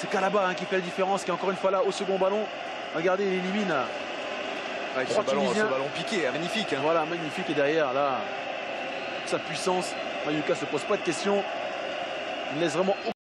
C'est Kalaba qui fait la différence, qui est encore une fois là au second ballon. Regardez, il élimine. Ce ballon piqué, magnifique. Hein. Voilà, magnifique. Et derrière, là, sa puissance. Mayuka ne se pose pas de questions. Il laisse vraiment